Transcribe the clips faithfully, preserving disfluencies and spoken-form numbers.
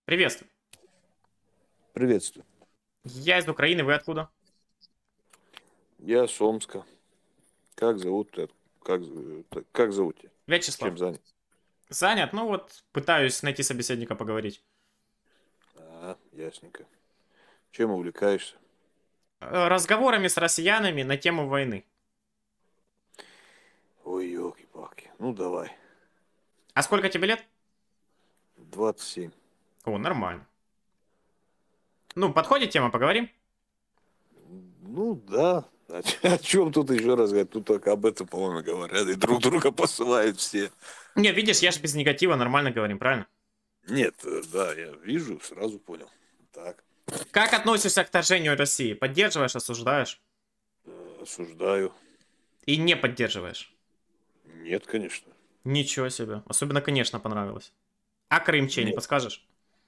Приветствую. Приветствую. Я из Украины, вы откуда? Я с Омска. Как зовут тебя? Как, з- т- как зовут тебя? Вячеслав. Чем занят? Занят? Ну вот, пытаюсь найти собеседника поговорить. А, ясненько. Чем увлекаешься? Э, Разговорами с россиянами на тему войны. Ой, елки-палки. Ну, давай. А сколько тебе лет? двадцать семь. О, нормально. Ну, подходит тема, поговорим? Ну, да. О, ч- о чем тут еще раз говорить? Тут только об этом, по-моему, говорят. И друг друга посылают все. Не, видишь, я же без негатива нормально говорим, правильно? Нет, э, да, я вижу, сразу понял. Так, Как относишься к вторжению России? Поддерживаешь, осуждаешь? э, осуждаю. И не поддерживаешь? Нет, конечно. Ничего себе. Особенно, конечно, понравилось. А Крым че, не Нет. подскажешь?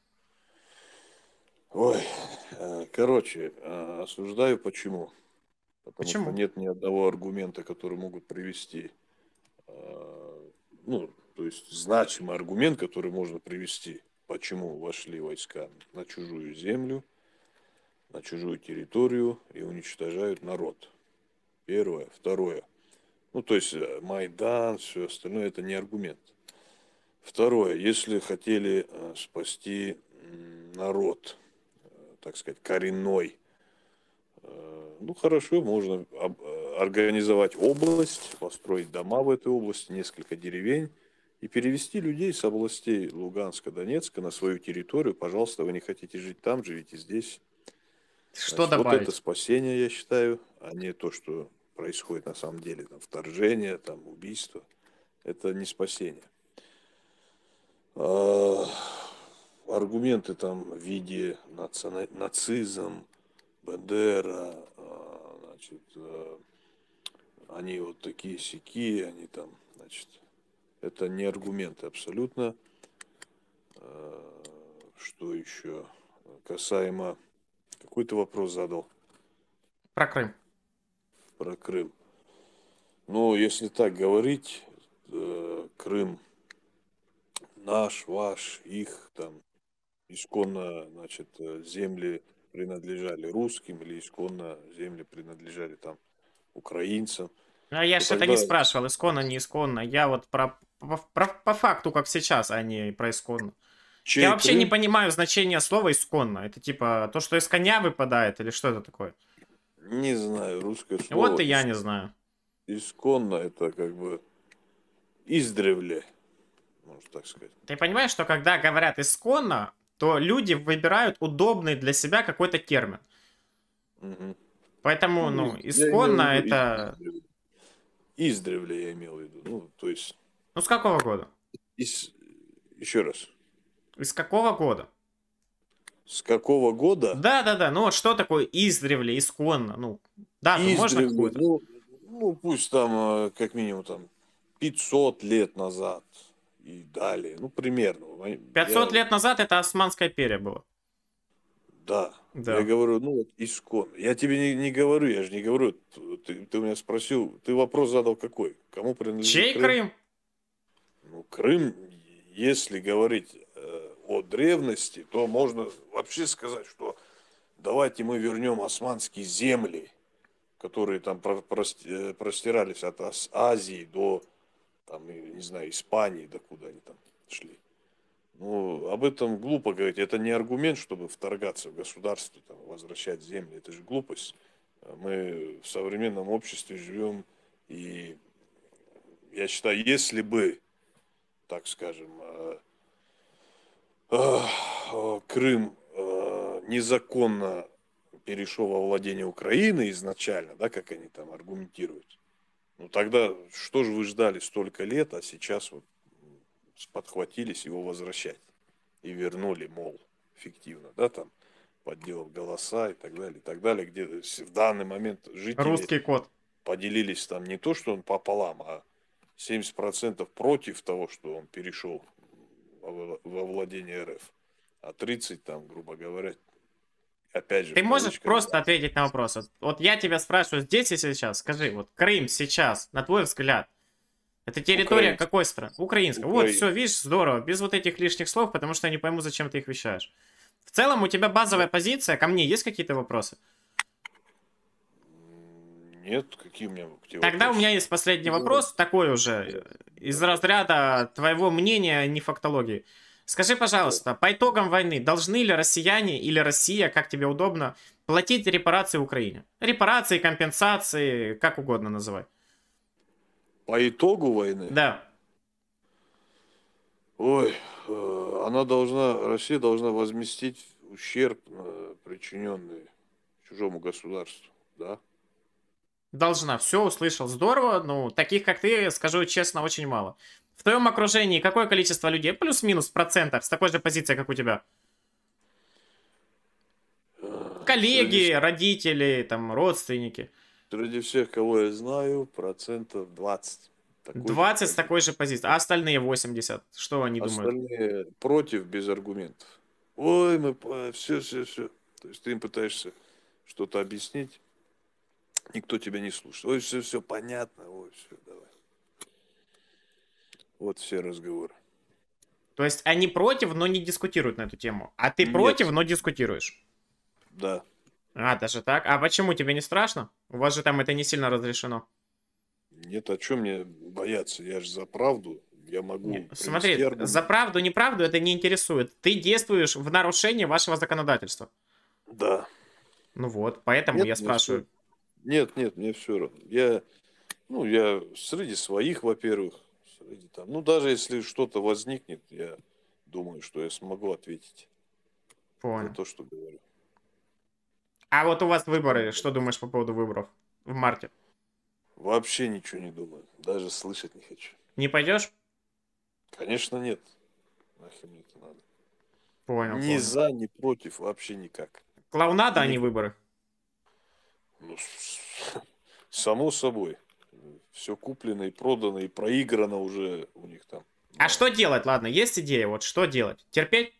Ой, э, короче, э, осуждаю почему? Потому что Почему? нет ни одного аргумента, который могут привести, э, ну, то есть значимый аргумент, который можно привести, почему вошли войска на чужую землю, на чужую территорию и уничтожают народ. Первое. Второе. Ну, то есть э, Майдан, все остальное, это не аргумент. Второе. Если хотели э, спасти м, народ, э, так сказать, коренной, Э, ну, хорошо, можно об- э, организовать область, построить дома в этой области, несколько деревень и перевести людей с областей Луганска, Донецка на свою территорию. Пожалуйста, вы не хотите жить там, живите здесь. Что Значит, вот это добавить? спасение, я считаю, а не то, что происходит на самом деле, там, вторжение, там, убийство. Это не спасение. А, аргументы там в виде национа- нацизм, Бендера, а, значит, э, они вот такие сякие, они там, значит, это не аргументы абсолютно. Э, Что еще касаемо, какой ты вопрос задал Про Крым. про Крым? Ну, если так говорить, э, Крым наш, ваш, их, там, исконно, значит, э, земли принадлежали русским или исконно земли принадлежали там украинцам, А я то ж это не тогда спрашивал, исконно, не исконно. Я вот про, по, про- по факту, как сейчас, а не про исконно. Я чей вообще не Крым? понимаю значения слова исконно. Это типа то, что из коня выпадает, или что это такое? Не знаю, русское Вот слово и я ис- не знаю. исконно это как бы издревле, можно так сказать. Ты понимаешь, что когда говорят исконно, то люди выбирают удобный для себя какой-то термин. Мгм. Поэтому, Ну, ну, из- я имел в исконно виду из- это... издревле. Издревле я имел в виду. Ну, то есть, Ну, с какого года? из... еще раз. Из какого года? С какого года Да-да-да, ну вот что такое издревле, исконно? Ну, дату можно издревле, какую-то? ну, ну, пусть там э, как минимум там пятьсот лет назад и далее, ну, примерно. Я, пятьсот лет назад это Османская империя была. да, я Да. говорю, ну, вот исконно. Я тебе не, не говорю, я же не говорю, ты, ты у меня спросил, ты вопрос задал какой? Кому принадлежит Чей Крым? Крым? Ну, Крым, если говорить э, о древности, то можно вообще сказать, что давайте мы вернем османские земли, которые там про- прости- э, простирались от Ас- Азии до, там, и, не знаю, Испании, до куда они там шли. Ну, об этом глупо говорить. Это не аргумент, чтобы вторгаться в государство, там, возвращать земли. Это же глупость. Мы в современном обществе живем, и я считаю, если бы, так скажем, э, э, Крым э, незаконно перешел во владение Украины изначально, да, как они там аргументируют, ну тогда что же вы ждали столько лет, а сейчас вот подхватились его возвращать и вернули, мол, фиктивно, да, там, подделав голоса и так далее, и так далее, где в данный момент жители Русский код. поделились там не то, что он пополам, а семьдесят процентов против того, что он перешел во во владение РФ, а тридцать там, грубо говоря, опять же Ты в можешь кавычках, просто за. ответить на вопрос. Вот, вот я тебя спрашиваю здесь и сейчас. Скажи, вот Крым сейчас, на твой взгляд, Это территория Украинская. какой страны? Украинская. Вот, все, Украинская. видишь, здорово. Без вот этих лишних слов, потому что я не пойму, зачем ты их вещаешь. В целом, у тебя базовая позиция. Ко мне есть какие-то вопросы? Нет, какие у меня к тебе Тогда у вопросы? меня есть последний Говори. вопрос, такой уже, Да, э, из да, разряда твоего мнения, не фактологии. Скажи, да. пожалуйста, по итогам войны должны ли россияне или Россия, как тебе удобно, платить репарации Украине? Репарации, компенсации, как угодно называй. По итогу войны, Да. ой, э, она должна, Россия должна возместить ущерб, э, причиненный чужому государству, да? Должна. Все, услышал. Здорово. Ну, таких, как ты, скажу честно, очень мало. В твоем окружении какое количество людей? Плюс-минус в процентах с такой же позицией, как у тебя? Э, Среди, Коллеги, вс- родители, там, родственники. среди всех, кого я знаю, процентов двадцать. Такой же, двадцать с как и такой же позиции. А остальные восемьдесят. Что они думают? остальные против без аргументов. Ой, мы все, все, все. То есть ты им пытаешься что-то объяснить, никто тебя не слушает. Ой, все, все понятно. Ой, все, давай. Вот все разговоры. То есть они против, но не дискутируют на эту тему. А ты против, Нет, но дискутируешь. да. А, даже так? А почему тебе не страшно? У вас же там это не сильно разрешено. Нет, о чем мне бояться? Я же за правду. Я Не, могу привести смотри, за аргумент. правду, неправду это не интересует. Ты действуешь в нарушении вашего законодательства. Да. Ну вот, поэтому Нет, я мне все. спрашиваю. Нет, нет, мне все равно. Я, ну, я среди своих, во-первых, среди там. Ну, даже если что-то возникнет, я думаю, что я смогу ответить за Понял. то, что говорю. А вот у вас выборы, что думаешь по поводу выборов в марте? Вообще ничего не думаю. Даже слышать не хочу. Не пойдешь? Конечно, нет. Нахер мне это надо. Понял, Ни понял. за, ни против, вообще никак. Клоунада, И а не не... выборы. Ну, само собой. Все куплено и продано, и проиграно уже у них там. А Но... что делать? Ладно, есть идея, вот что делать? Терпеть?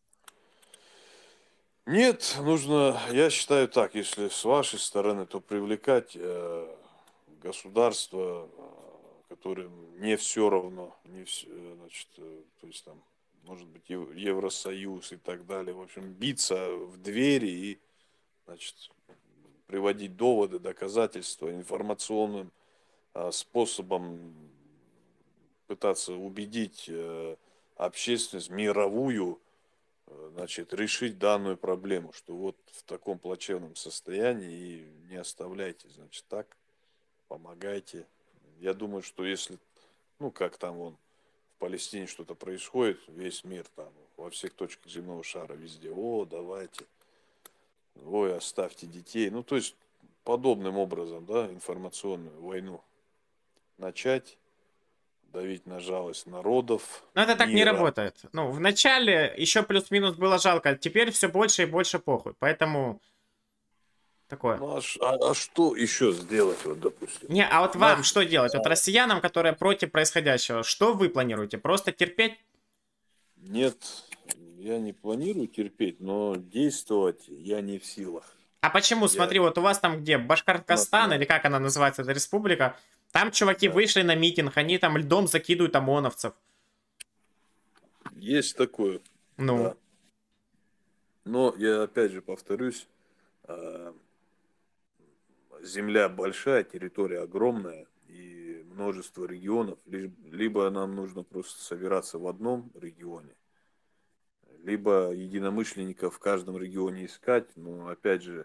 Нет, нужно, я считаю так, если с вашей стороны, то привлекать э, государство, э, которым не все равно, не все, значит, э, то есть там, может быть, Ев- Евросоюз и так далее. В общем, биться в двери и, значит, приводить доводы, доказательства информационным э, способом пытаться убедить э, общественность мировую, э, значит, решить данную проблему, что вот в таком плачевном состоянии и не оставляйте, значит, так, помогайте. Я думаю, что если, ну, как там вон в Палестине что-то происходит, весь мир там, во всех точках земного шара, везде, о, давайте, ой, оставьте детей. Ну, то есть, подобным образом, да, информационную войну начать, давить на жалость народов, Но это так не мира. работает. Ну, в начале еще плюс-минус было жалко, теперь все больше и больше похуй. Поэтому такое. Ну, а, ш- а- а что еще сделать, вот, допустим? Не, а вот вам Нафиг. что делать? Вот россиянам, которые против происходящего, что вы планируете? Просто терпеть? Нет, я не планирую терпеть, но действовать я не в силах. А почему? Я Смотри, вот у вас там где, нас Башкортостан, или надо. как она называется, эта республика, там чуваки Да. вышли на митинг, они там льдом закидывают ОМОНовцев. Есть такое, Ну, да. Но я опять же повторюсь, а, земля большая, территория огромная и множество регионов. Лишь- Либо нам нужно просто собираться в одном регионе, либо единомышленников в каждом регионе искать. Но опять же,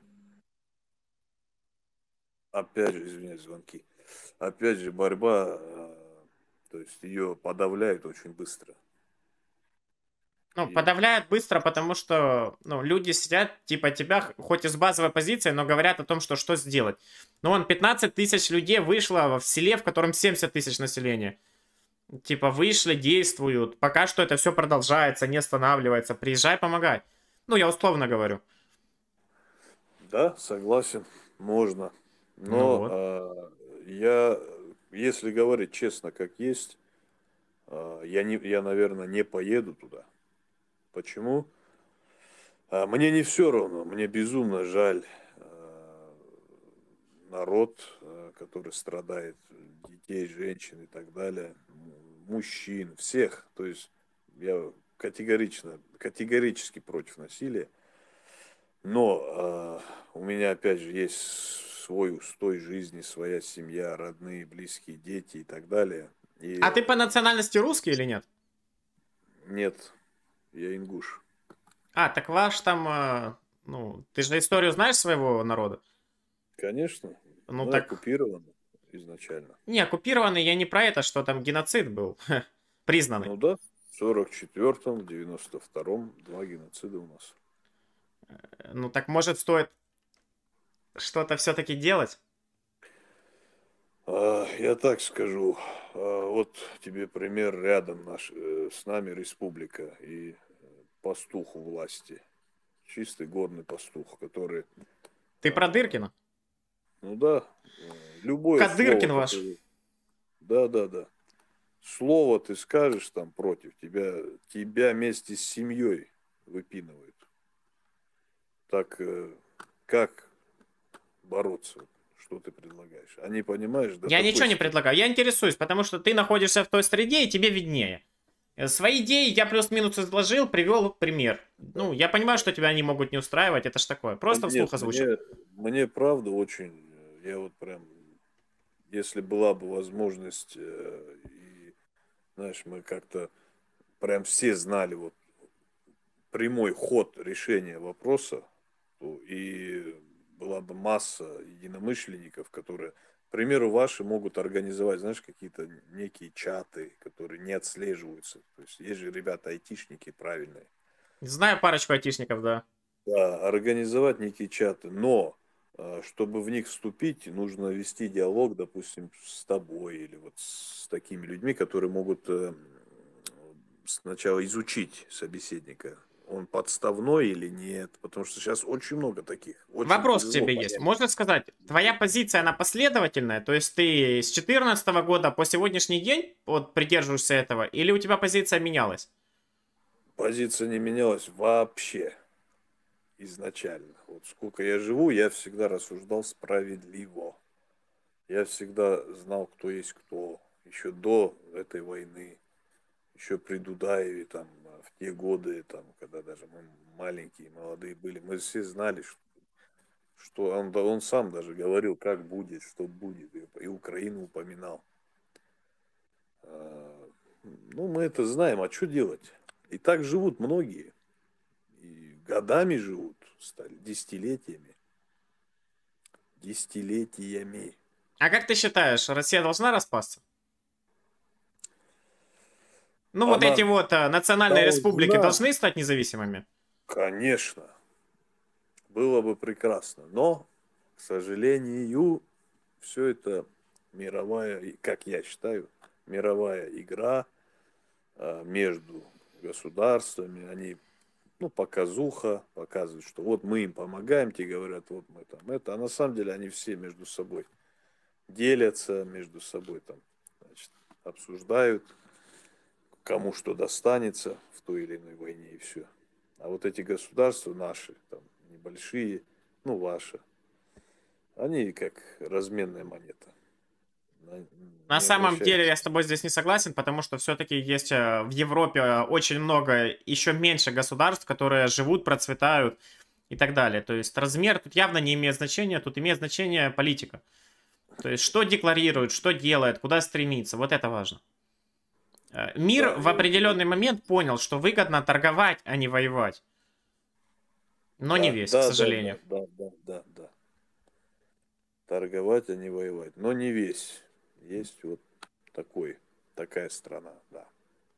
опять же, извиняюсь, звонки. Опять же, борьба, э, то есть ее подавляют очень быстро. ну, И подавляют быстро, потому что, ну, люди сидят, типа тебя, х- хоть и с базовой позиции, но говорят о том, что что сделать. Ну, вон, пятнадцать тысяч людей вышло в селе, в котором семьдесят тысяч населения. Типа, вышли, действуют. Пока что это все продолжается, не останавливается. Приезжай, помогай. Ну, я условно говорю. да, согласен, можно. Ну Но вот. э, я, если говорить честно, как есть, э, я, не, я, наверное, не поеду туда. Почему? А мне не все равно, мне безумно жаль э, народ, который страдает, детей, женщин и так далее, мужчин, всех. То есть я категорично, категорически против насилия. Но э, у меня, опять же, есть свой устой жизни, своя семья, родные, близкие, дети и так далее. И А ты по национальности русский или нет? нет, я ингуш. А, так ваш там, э, ну, ты же историю знаешь своего народа? Конечно, Ну мы так, оккупированы изначально. не, оккупированный я не про это, что там геноцид был признанный. Ну да, в сорок четвёртом, в девяносто втором два геноцида у нас. Ну так может стоит что-то все-таки делать? А, я так скажу, а, вот тебе пример рядом наш, э, с нами республика и пастух у власти. Чистый горный пастух, который, Ты про а, Дыркина? ну да, э, любое слово, Кадыркин ваш. которое... Да, да, да. Слово ты скажешь там против, тебя, тебя вместе с семьей выпинывают. Так э, как бороться? Что ты предлагаешь? Они, понимаешь, до Я такой ничего не степени. предлагаю. Я интересуюсь, потому что ты находишься в той среде, и тебе виднее. Э, Свои идеи я плюс-минус изложил, привел пример. Ну, я понимаю, что тебя они могут не устраивать, это ж такое. Да Просто нет, вслух озвучил. мне, мне правда очень, э, я вот прям, если была бы возможность, э, и, знаешь, мы как-то прям все знали вот прямой ход решения вопроса, то и была бы масса единомышленников, которые, к примеру, ваши могут организовать, знаешь, какие-то некие чаты, которые не отслеживаются. То есть есть же ребята айтишники правильные. Знаю парочку айтишников, да. Да, организовать некие чаты, но э, чтобы в них вступить, нужно вести диалог, допустим, с тобой или вот с такими людьми, которые могут э, сначала изучить собеседника. Он подставной или нет, потому что сейчас очень много таких. Очень Вопрос к тяжело тебе есть. понять. Можно сказать, твоя позиция, она последовательная? То есть ты с четырнадцатого года по сегодняшний день вот придерживаешься этого? Или у тебя позиция менялась? Позиция не менялась вообще изначально. Вот сколько я живу, я всегда рассуждал справедливо. Я всегда знал, кто есть кто. Еще до этой войны. Еще при Дудаеве, там, в те годы, там, когда даже мы маленькие, молодые были, мы все знали, что, что он, да, он сам даже говорил, как будет, что будет, и, и Украину упоминал. А, ну, мы это знаем, а что делать? И так живут многие, и годами живут, стали десятилетиями, десятилетиями. А как ты считаешь, Россия должна распасться? Ну, вот эти Она вот а, национальные республики должна, должны стать независимыми? конечно, было бы прекрасно, но, к сожалению, все это мировая, как я считаю, мировая игра а, между государствами. Они, ну, показуха, показывают, что вот мы им помогаем, те говорят, вот мы там это. А на самом деле они все между собой делятся, между собой там, значит, обсуждают, кому что достанется в той или иной войне и все. А вот эти государства наши, там, небольшие, ну, ваши, они как разменная монета. На Не самом деле обращайте. я с тобой здесь не согласен, потому что все-таки есть э, в Европе э, очень много еще меньше государств, которые живут, процветают и так далее. То есть размер тут явно не имеет значения, тут имеет значение политика. То есть что декларирует, что делает, куда стремится, вот это важно. Э, Мир Да, в я, определенный момент понял, что выгодно торговать, а не воевать. Но не да, весь, к да, да, да, сожалению. да, да, да, да. Торговать, а не воевать. Но не весь. Есть вот такой, такая страна, да,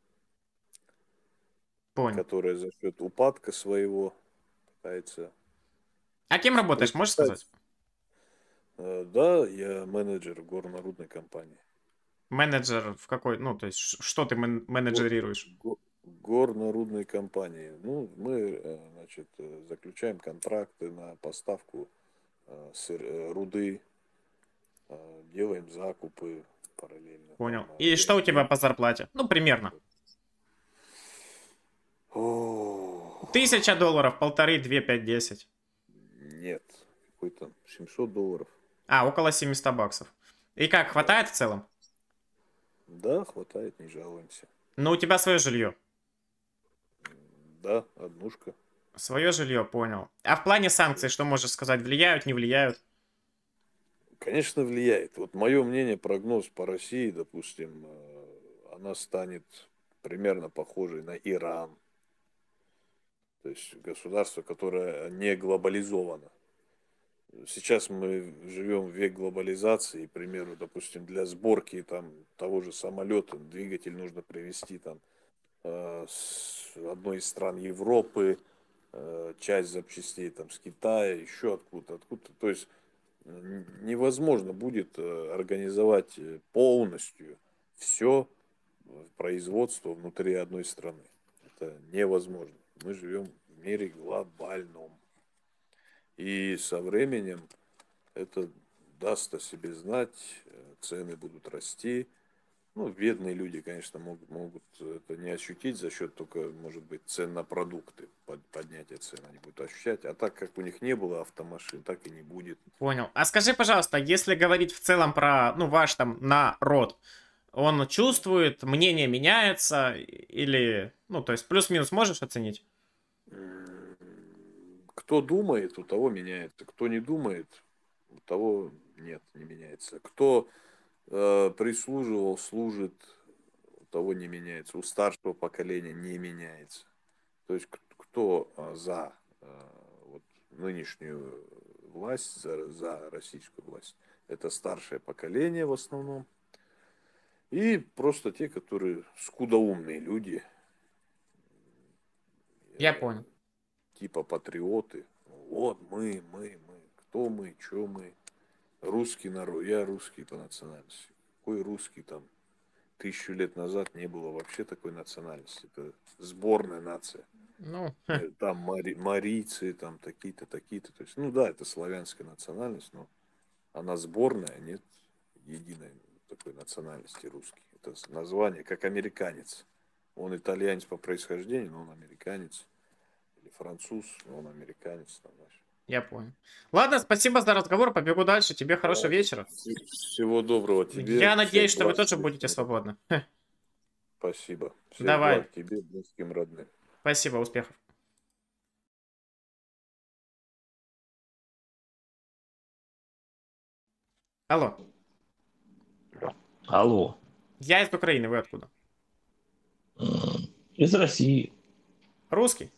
Понял. которая за счет упадка своего пытается А кем работаешь, можешь сказать? процветать. Э, Да, я менеджер в горно-рудной компании. Менеджер в какой, ну, то есть ш- что ты мен- Го- менеджерируешь? го- Горно-рудной компании. Ну, мы, э, значит, э, заключаем контракты на поставку э, сыр- э, руды, э, делаем закупы параллельно. Там, Понял. э, И что у тебя вяз- по зарплате? Ну, примерно. О, Тысяча долларов, полторы, две, пять, десять. нет, какой там, семьсот долларов. А, около семьсот баксов. И как, Да. хватает в целом? Да, хватает, не жалуемся. Ну, у тебя свое жилье. Да, однушка. Свое жилье, понял. А в плане санкций, что можешь сказать? Влияют, не влияют? Конечно, влияет. Вот мое мнение, прогноз по России, допустим, э, она станет примерно похожей на Иран. То есть государство, которое не глобализовано. Сейчас мы живем в век глобализации, к примеру, допустим, для сборки там, того же самолета двигатель нужно привезти там, э, с одной из стран Европы, э, часть запчастей там, с Китая, еще откуда-то, откуда-то. То есть н- невозможно будет э, организовать э, полностью все производство внутри одной страны. Это невозможно. Мы живем в мире глобальном. И со временем это даст о себе знать, э, цены будут расти. Ну, бедные люди, конечно, могут, могут это не ощутить за счет только, может быть, цен на продукты, под, поднятия цен они будут ощущать. А так как у них не было автомашин, так и не будет. Понял. А скажи, пожалуйста, если говорить в целом про, ну, ваш там народ, он чувствует, мнение меняется или, ну, то есть плюс-минус можешь оценить? М, Кто думает, у того меняется. Кто не думает, у того нет, не меняется. Кто э, прислуживал, служит, у того не меняется. У старшего поколения не меняется. То есть к- кто а, за а, вот, нынешнюю власть, за, за российскую власть, это старшее поколение в основном. И просто те, которые скудоумные люди, Я э, понял. типа патриоты. Вот мы, мы, мы. Кто мы, что мы. Русский народ. Я русский по национальности. Какой русский там? Тысячу лет назад не было вообще такой национальности. Это сборная нация. Ну, Э, Там мари, марийцы, там такие-то, такие-то. То есть, ну да, это славянская национальность, но она сборная, нет единой такой национальности русский. Это название, как американец. Он итальянец по происхождению, но он американец. Или француз, но он американец. Там, знаешь. я понял. Ладно, спасибо за разговор, побегу дальше. Тебе хорошего Да. вечера. Всего доброго тебе. Я Всех надеюсь, что вы благ тоже тебе. будете свободны. Спасибо. Всех Давай. благ тебе, близким, родным. Спасибо, успехов. Алло. Алло. Я из Украины, вы откуда? М, Из России. Русский?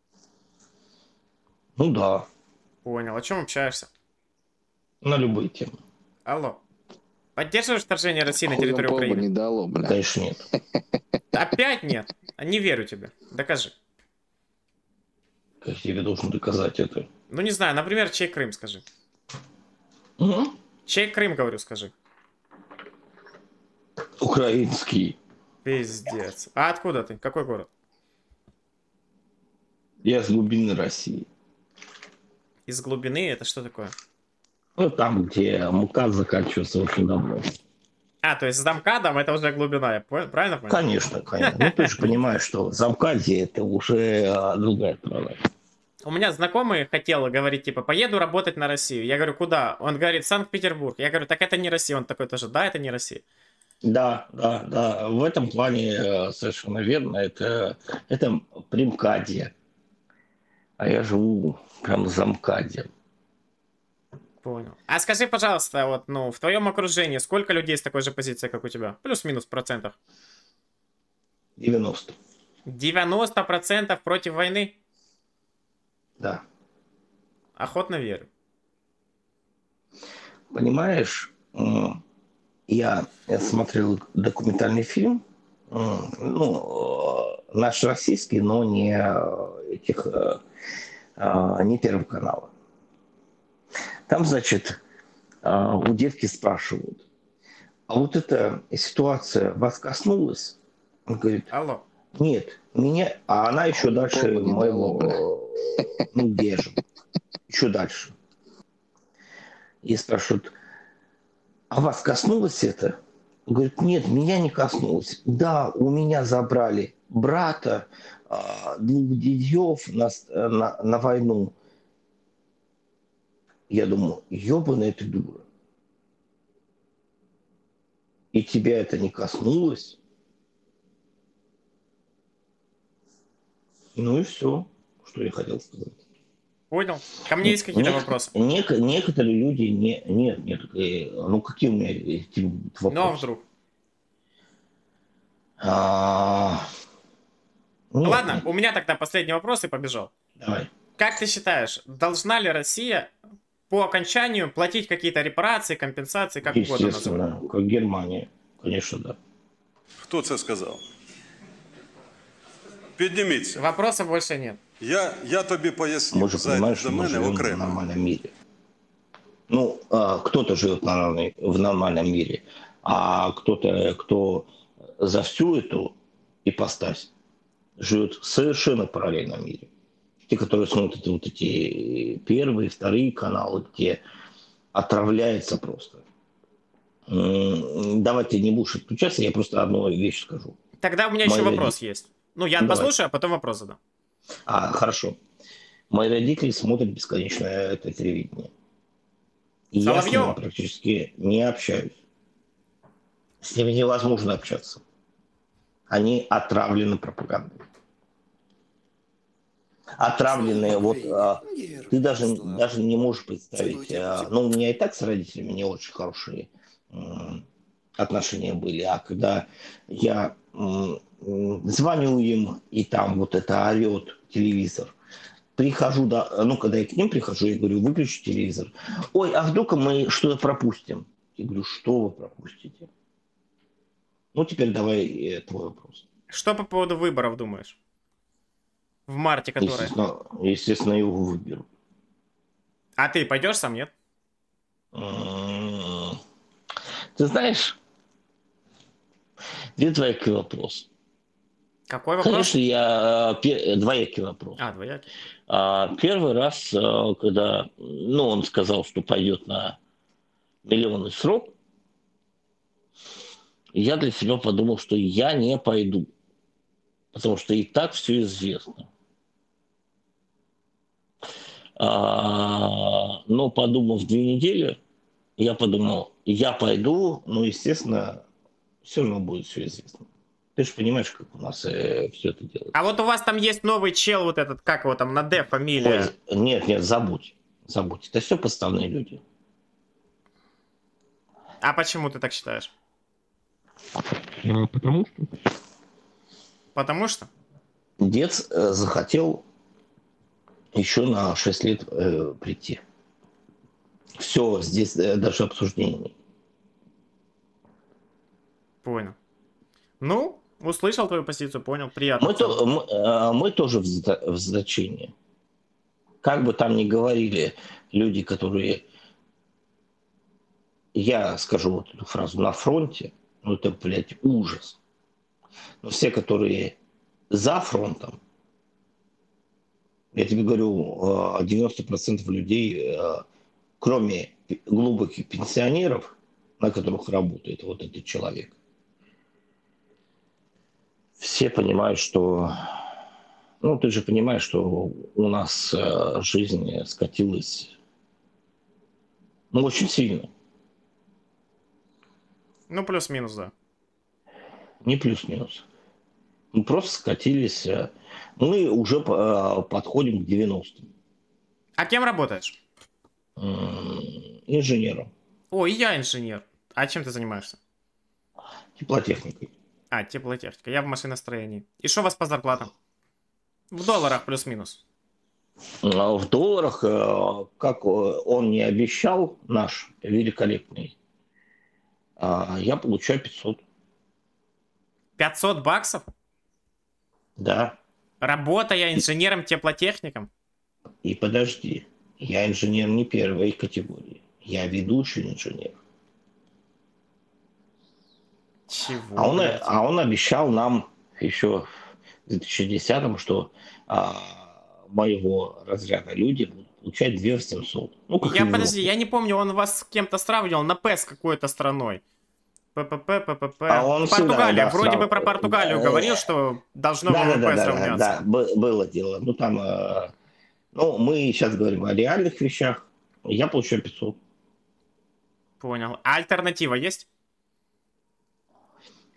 Ну да, Понял. О чем общаешься? на любые темы. Алло. Поддерживаешь вторжение России на Хуем территорию по лбу не Украины? дало, бля. Конечно, нет. Опять нет? Не верю тебе. Докажи. Как я тебе должен доказать это? Ну, не знаю, например, чей Крым, скажи. Мгм. Чей Крым, говорю, скажи. Украинский. Пиздец. А откуда ты? Какой город? Я с глубины России. Из глубины? Это что такое? Ну, там, где МКАД заканчивается очень давно. А, то есть с замкадом это уже глубина, я понял, правильно понял? Конечно, конечно. Ну, ты же понимаешь, что за МКАДе это уже а, другая страна. У меня знакомый хотел говорить, типа, поеду работать на Россию. Я говорю, куда? Он говорит, Санкт-Петербург. Я говорю, так это не Россия. Он такой тоже, да, это не Россия. Да, да, да. В этом плане э, совершенно верно. Это, это при МКАДе. А я живу прям за МКАДе. Понял. А скажи, пожалуйста, вот, ну, в твоем окружении сколько людей с такой же позицией, как у тебя? Плюс-минус в процентах. девяносто. девяносто процентов против войны? Да. Охотно верю. Понимаешь, м, я, я смотрел документальный фильм, м, ну, э, наш российский, но не э, этих, э, э, не Первого канала. Там, значит, э, у девки спрашивают, а вот эта ситуация вас коснулась? Он говорит, Алло. нет, меня, а она еще Хуем по дальше лбу не дало, бля. моего, э, ну, где же, еще дальше. И спрашивают, а вас коснулось это? Он говорит, нет, меня не коснулось. Да, у меня забрали брата, а, двух дядьев на, с- на, на войну. Я думаю, ебаная ты дура. и тебя это не коснулось, ну и все, что я хотел сказать. Понял. Ко мне есть какие-то Нек- вопросы? нек- некоторые люди не, нет, нет, э, ну какие у меня эти будут Ну, а вопросы? вдруг? А, Ну, нет, ладно, нет, у меня тогда последний вопрос и побежал. давай. Как ты считаешь, должна ли Россия по окончанию платить какие-то репарации, компенсации, как угодно называть? Естественно, как Германия, конечно, да. Хто це сказав? Підніміться. Вопросов больше нет. Я, я тобі Мы поясню. же Зайдеш понимаем, до что мы мене живем в окремо. нормальном мире. Ну, а, кто-то живет на равной- в нормальном мире, а кто-то, кто за всю эту ипостась живет в совершенно параллельном мире. Те, которые смотрят вот эти первые, вторые каналы, где отравляется просто. М, Давайте не будешь отключаться, я просто одну вещь скажу. Тогда у меня Мои еще роди- вопрос есть. Ну, я Давай. послушаю, а потом вопрос задам. А, хорошо. Мои родители смотрят бесконечное это телевидение. И я с ними Соловьева? практически не общаюсь. С ними невозможно общаться. Они отравлены пропагандой. Отравленные, вот а, ты даже, даже не можешь представить. а, ну, у меня и так с родителями не очень хорошие м, отношения были. А когда я м, м, звоню им, и там вот это орет телевизор, прихожу, да, ну, когда я к ним прихожу, я говорю, выключи телевизор. Ой, а вдруг мы что-то пропустим? Я говорю, что вы пропустите? Ну, теперь давай э, твой вопрос. Что по поводу выборов думаешь? В марте, которые? Естественно, естественно, его выберу. А ты пойдешь сам, нет? М, Ты знаешь, двоякий вопрос. Какой вопрос? Конечно, я э, пе- двоякий вопрос. А, двоякий. А, Первый раз, э, когда, ну, он сказал, что пойдет на миллионный срок, я для себя подумал, что я не пойду, потому что и так все известно. А, Но подумав две недели, я подумал, я пойду, но, естественно, все равно будет все известно. Ты же понимаешь, как у нас все это делается. А вот у вас там есть новый чел, вот этот, как его там, на Д фамилия. Ой, нет, нет, забудь. Забудь. Это все подставные люди. А почему ты так считаешь? Потому что Потому что? дед э, захотел еще на шесть лет э, прийти. Все, здесь э, даже обсуждений. Понял. Ну, услышал твою позицию, понял, приятно. Мы, то, мы, э, мы тоже в, зда- в значении. Как бы там ни говорили люди, которые, я скажу вот эту фразу, на фронте, ну это, блядь, ужас. Но все, которые за фронтом, я тебе говорю, э, девяносто процентов людей, э, кроме пи- глубоких пенсионеров, на которых работает вот этот человек, все понимают, что, ну, ты же понимаешь, что у нас э, жизнь скатилась, ну, очень сильно. Ну, плюс-минус, да. Не плюс-минус. Мы просто скатились. э, Мы уже э, подходим к девяностым. А кем работаешь? М, Инженером, О, и я инженер. А чем ты занимаешься? теплотехникой. А, теплотехника. Я в машиностроении. И что у вас по зарплатам? В долларах плюс-минус. А в долларах, э, как э, он не обещал, наш великолепный, а, я получаю пятьсот. пятьсот баксов? Да. Работая инженером-теплотехником? И подожди, я инженер не первой категории. Я ведущий инженер. Чего? А он, блядь? а он обещал нам еще в две тысячи десятом, что а, моего разряда люди будут получать две тысячи восемьсот. Ну, как Я, в подожди, Европе. я не помню, он вас с кем-то сравнивал на П с какой-то страной. ППП, ППП. А он всегда, Португалия. да, Вроде срав- бы про Португалию да, говорил, э, что должно Да, да, ВВП да, да, да, сравняться. да, бы- было дело. Ну, там, э, ну, мы сейчас говорим о реальных вещах. Я получаю пятьсот. Понял. А альтернатива есть?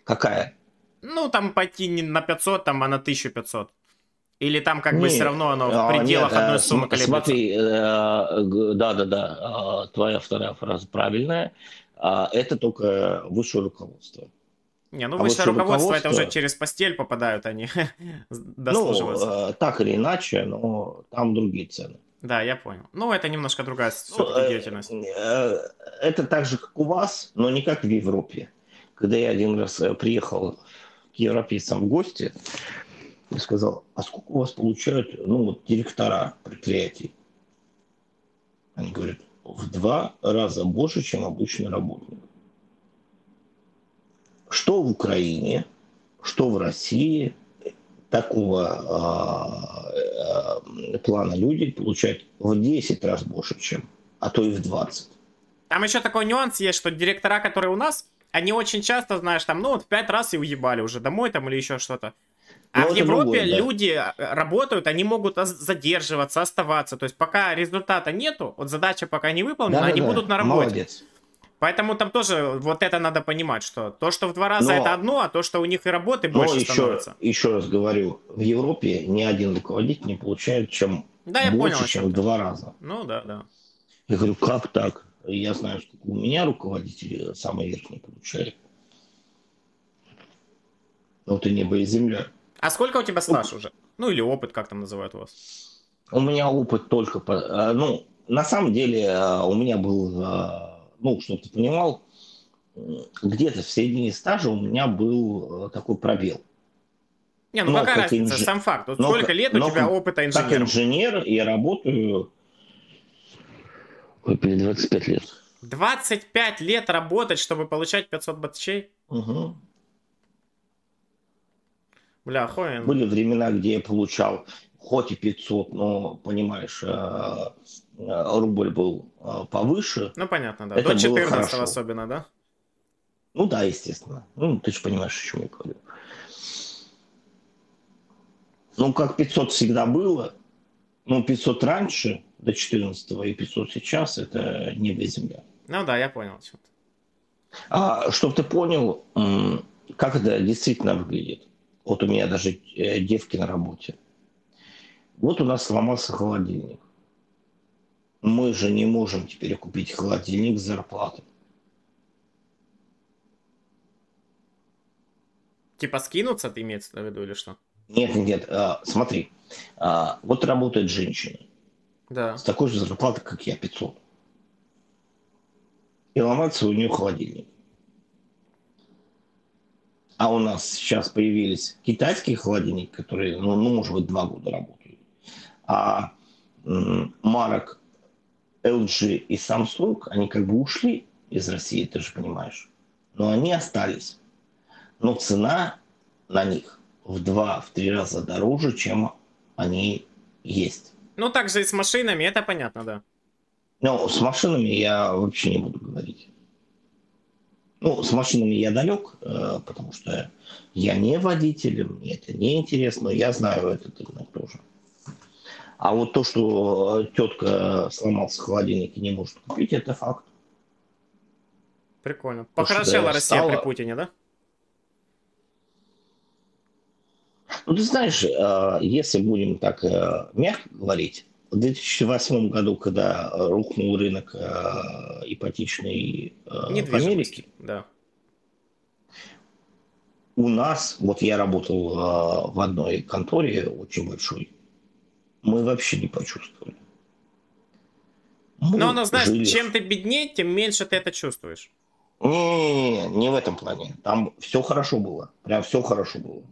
Какая? Ну, там пойти не на пятьсот, там, а на тысячу пятьсот. Или там как бы Не, все равно оно в а, пределах нет, одной э, суммы см- колеблется. смотри, э, г- да-да-да, э, твоя вторая фраза правильная. А, Это только высшее руководство. Не, ну А высшее высшее руководство, это уже руководство, через постель попадают они ну, дослуживаться. э, так или иначе, но там другие цены. Да, я понял. Ну, это немножко другая Ну, все-таки э, деятельность. э, Это так же, как у вас, но не как в Европе. Когда я один раз э, приехал к европейцам в гости, я сказал, а сколько у вас получают, ну, вот, директора предприятий? Они говорят, в два раза больше, чем обычный работник. Что в Украине, что в России такого а, а, плана люди получают в десять раз больше, чем, а то и в двадцать. Там еще такой нюанс есть, что директора, которые у нас, они очень часто, знаешь, там, ну, вот в пять раз и уебали уже домой там или еще что-то. А Но в это Европе другое, да. люди э, работают, они могут ос- задерживаться, оставаться. То есть пока результата нету, вот задача пока не выполнена, они будут на Да-да-да, работе. молодец. Поэтому там тоже вот это надо понимать, что то, что в два раза это Но, одно, а то, что у них и работы но больше еще, становится. еще раз говорю, в Европе ни один руководитель не получает чем Да, я понял, больше, о чем чем в ты. два раза. Ну да, да. Я говорю, как так? Я знаю, что у меня руководители самый верхний получают. Но это небо и земля. А сколько у тебя Ну, стаж уже? Ну или опыт, как там называют у вас? у меня опыт только по... э, Ну, на самом деле, э, у меня был, э, ну, чтобы ты понимал, м, где-то в середине стажа у меня был э, такой пробел. Не, ну Но какая как, разница, инж... сам факт. Вот но, сколько к- лет у но тебя к- опыта как инженером? инженер я работаю ой, блин, двадцать пять лет. двадцать пять лет работать, чтобы получать пятьсот бачей? Угу. Бля, охуенно. Были времена, где я получал хоть и пятьсот, но, понимаешь, э, э, рубль был э, повыше. Ну понятно, да. Это До было четырнадцатого хорошо. особенно, да? Ну да, естественно. Ну, ты же понимаешь, о чем я говорю. Ну, как пятьсот всегда было, ну, пятьсот раньше, до четырнадцатого, и пятьсот сейчас, это небо и земля. Ну да, я понял. О чем ты. А чтобы ты понял, м, как это действительно выглядит. Вот у меня даже э, девки на работе. Вот у нас сломался холодильник. Мы же не можем теперь купить холодильник с зарплатой. Типа скинуться, ты имеется в виду или что? Нет, нет, нет, а, смотри. А, вот работает женщина с Да. такой же зарплатой, как я, пятьсот. И ломается у нее холодильник. А у нас сейчас появились китайские холодильники, которые, ну, ну может быть, два года работают. А м, марок эл джи и Samsung, они как бы ушли из России, ты же понимаешь. Но они остались. Но цена на них в два-три раза дороже, чем они есть. Ну так же и с машинами, это понятно, да. Но с машинами я вообще не буду говорить. Ну, с машинами я далек, э, потому что я не водитель, мне это не интересно, я знаю этот рынок тоже. А вот то, что тетка сломался холодильник и не может купить, это факт. Прикольно. Потому что Похорошела Россия при стало... Путине, да? Ну, ты знаешь, э, если будем так э, мягко говорить, в две тысячи восьмом году, когда рухнул рынок э, ипотечный э, в Недвижимость, Америке, да. у нас, вот я работал э, в одной конторе очень большой, мы вообще не почувствовали. Мы Но оно, знаешь, жили... чем ты беднее, тем меньше ты это чувствуешь. Не, не в этом плане. Там все хорошо было. Прям все хорошо было.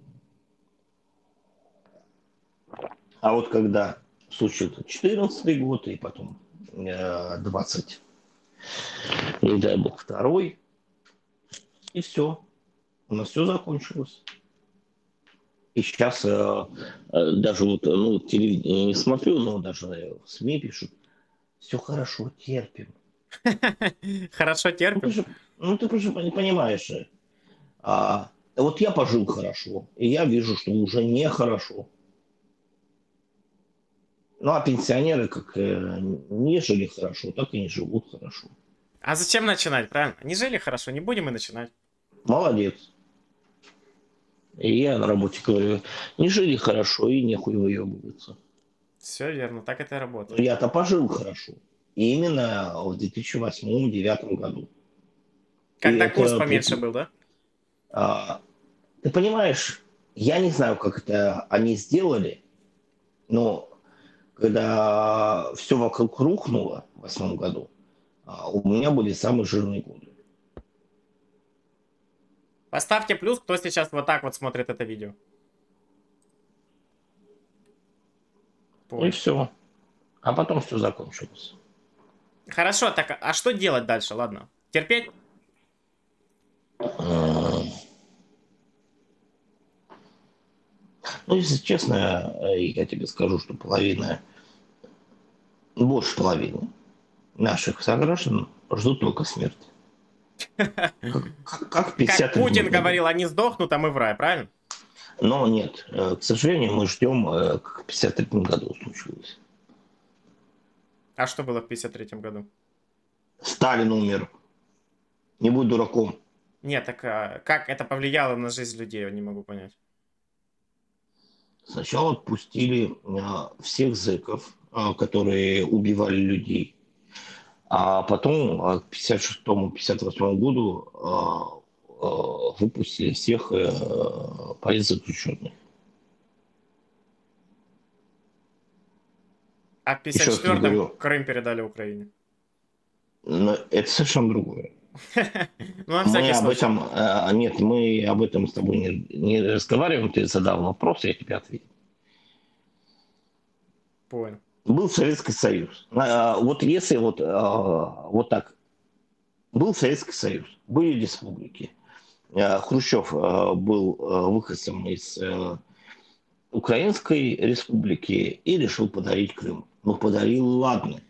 А вот когда случился четырнадцатый год, и потом э, двадцать, не дай бог, второй, и все. У нас все закончилось. И сейчас э, э, даже вот, ну, телевидение не смотрю, но даже в СМИ пишут, все хорошо, терпим. Хорошо Ну ты терпим. же, ну, ты же не понимаешь. А, вот я пожил хорошо, и я вижу, что уже нехорошо. Ну, а пенсионеры как э, не жили хорошо, так и не живут хорошо. А зачем начинать, правильно? Не жили хорошо, не будем и начинать. Молодец. И я на работе говорю, не жили хорошо и нехуй выебываться. Все верно, так это и Но работает. я-то пожил хорошо. И именно в две тысячи восьмом — две тысячи девятом году. И Когда курс это поменьше при- был, да? а, ты понимаешь, я не знаю, как это они сделали, но когда все вокруг рухнуло в восьмом году, а, у меня были самые жирные годы. Поставьте плюс, кто сейчас вот так вот смотрит это видео. И Понял. все. А потом все закончилось. Хорошо, так а что делать дальше? Ладно. Терпеть? М, Ну, если честно, э, я тебе скажу, что половина, больше половины наших сограждан ждут только смерти. Как, как- как в Как пятьдесят третьем Путин году. говорил, они сдохнут, а мы в рай, правильно? Но нет, э, к сожалению, мы ждем, э, как в пятьдесят третьем году случилось. А что было в пятьдесят третьем году? Сталин умер. Не будь дураком. Нет, так а, как это повлияло на жизнь людей, я не могу понять. Сначала отпустили э, всех зэков, э, которые убивали людей. А потом э, к пятьдесят шестому — пятьдесят восьмому году э, э, выпустили всех э, политзаключенных. А в Еще раз пятьдесят четвёртом говорю, Крым передали Украине. но это совершенно другое. Ну, на Мы всякий об случай. этом, э, нет, мы об этом с тобой не, не разговариваем. Ты задал вопрос, я тебе ответил. Понял. Был Советский Союз. А, Вот если вот, а, вот так, был Советский Союз, были республики. А, Хрущев а, был а, выходцем из а, Украинской республики и решил подарить Крым. Ну, подарил, ладно.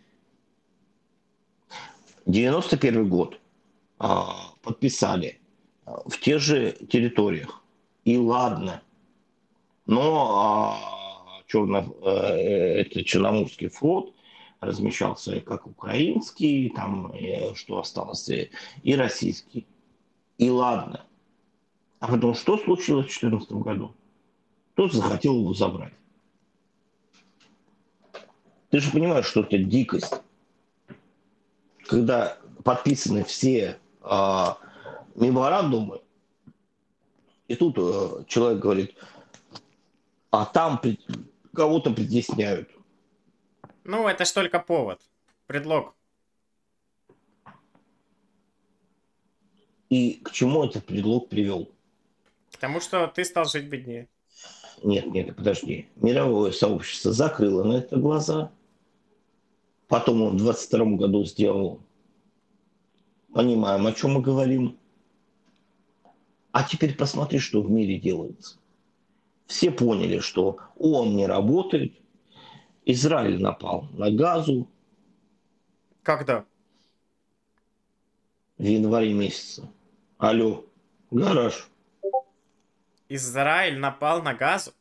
девяносто первый год а, подписали а, в тех же территориях. И ладно. Но а, черно, э, это Черноморский флот размещался как украинский, там, э, что осталось, э, и российский. И ладно. А потом что случилось в две тысячи четырнадцатом году? Кто-то захотел его забрать. Ты же понимаешь, что это дикость. Когда подписаны все а, меморандумы, и тут э, человек говорит, а там при- кого-то притесняют. Ну, это ж только повод. Предлог. И к чему этот предлог привел? К тому, что ты стал жить беднее. Нет, нет, подожди. Мировое сообщество закрыло на это глаза. Потом он в двадцать втором году сделал. Понимаем, о чем мы говорим. А теперь посмотри, что в мире делается. Все поняли, что ООН не работает. Израиль напал на Газу Когда? в январе месяце. Алло, гараж. Израиль напал на Газу?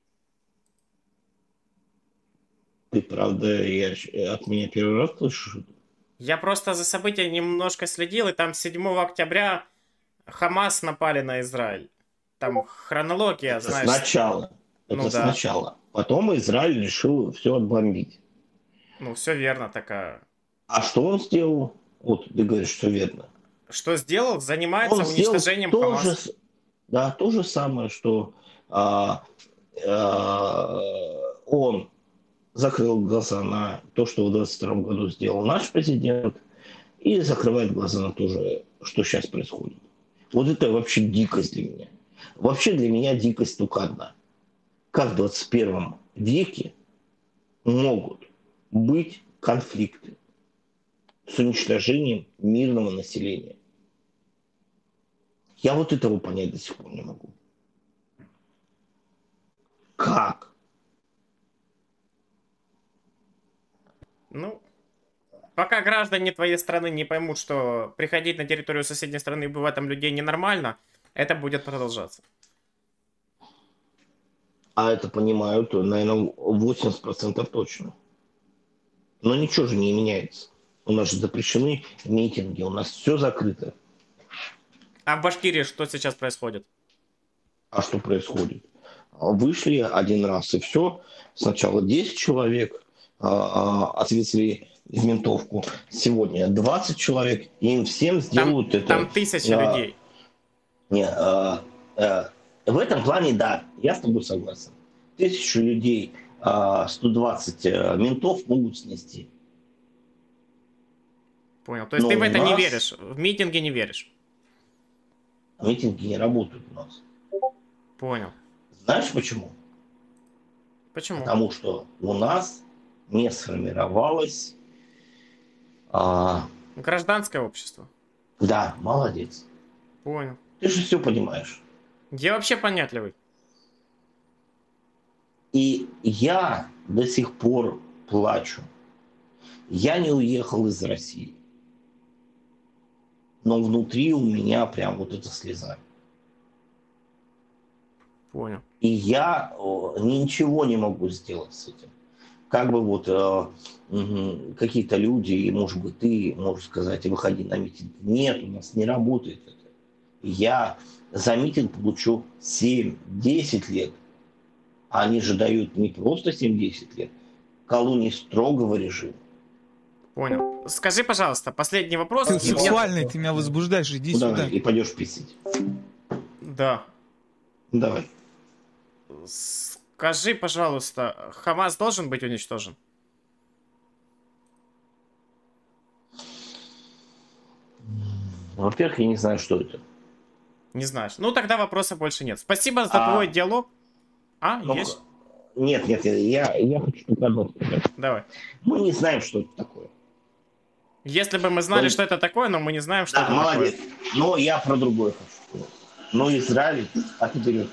Ты, правда, я, от меня первый раз слышишь? Я просто за события немножко следил, и там седьмого октября Хамас напали на Израиль. Там хронология, Это знаешь. сначала. Это Ну да. сначала. Потом Израиль решил все отбомбить. Ну, все верно, такая. А что он сделал? Вот ты говоришь, что верно. Что сделал? Занимается Он сделал уничтожением то Хамаса. же, с- да, то же самое, что а, а, он закрыл глаза на то, что в двадцать втором году сделал наш президент, и закрывает глаза на то же, что сейчас происходит. Вот это вообще дикость для меня. Вообще для меня дикость только одна. Как в двадцать первом веке могут быть конфликты с уничтожением мирного населения? Я вот этого понять до сих пор не могу. Как? Ну, пока граждане твоей страны не поймут, что приходить на территорию соседней страны и убивать там людей ненормально, это будет продолжаться. А это понимают, наверное, восемьдесят процентов точно. Но ничего же не меняется. У нас же запрещены митинги, у нас все закрыто. А в Башкирии что сейчас происходит? А что происходит? Вышли один раз и все. Сначала десять человек а, а, отвезли в ментовку. Сегодня двадцать человек. И им всем сделают там, это. Там тысячи а, людей. Не, а, а, в этом плане, да, я с тобой согласен. Тысячу людей, а, сто двадцать а, ментов могут снести. Понял. То есть Но ты в у это не нас веришь? В митинги не веришь? митинги не работают у нас. Понял. Знаешь почему? Почему? Потому что у нас не сформировалось... А, Гражданское общество. да, молодец. Понял. Ты же все понимаешь. Я вообще понятливый. И я до сих пор плачу. Я не уехал из России. Но внутри у меня прям вот эта слеза. Понял. И я о, ничего не могу сделать с этим. Как бы вот э, угу, какие-то люди, и может быть ты можешь сказать, выходи на митинг. Нет, у нас не работает это. Я за митинг получу семь-десять лет. А они же дают не просто семь-десять лет, колонии строгого режима. Понял. Скажи, пожалуйста, последний вопрос. Ты И сексуальный, меня... ты меня возбуждаешь, иди Куда сюда. и пойдешь писать. Да. Давай. Скажи, пожалуйста, Хамас должен быть уничтожен? Во-первых, я не знаю, что это. Не знаешь. Ну, тогда вопроса больше нет. Спасибо за А, твой диалог. А, ну, есть? Нет, нет, я, я хочу только одно сказать. Давай. Мы не знаем, что это такое. Если бы мы знали, Ну, что это такое, но мы не знаем, что Да, это молодец. такое. Но я про другое хочу сказать. Но Израиль, а ты берешь.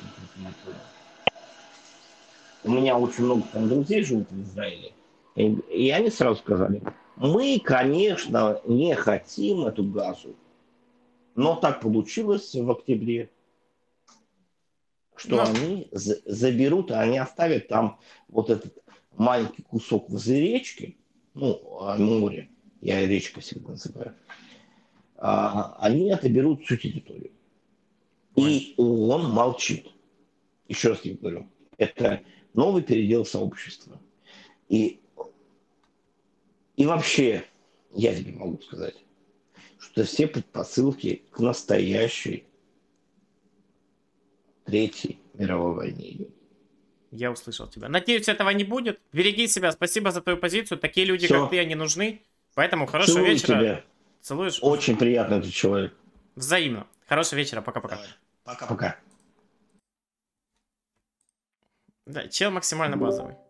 У меня очень много там друзей живут в Израиле. И, и они сразу сказали, мы, конечно, не хотим эту газу. Но так получилось в октябре, что Ну. они за- заберут, а они оставят там вот этот маленький кусок возле речки, ну, а, море, я речка всегда называю, а, они отоберут всю территорию. И он молчит. Еще раз я говорю, это новый передел сообщества. И, и вообще, я тебе могу сказать, что все предпосылки к настоящей Третьей мировой войне идут. Я услышал тебя. Надеюсь, этого не будет. Береги себя. Спасибо за твою позицию. Такие люди, Всё. как ты, они нужны. Поэтому хорошего Целую вечера. тебя. Целуешь? Очень приятный ты человек. Взаимно. Хорошего вечера. Пока-пока. Пока-пока. Да, чел максимально базовый.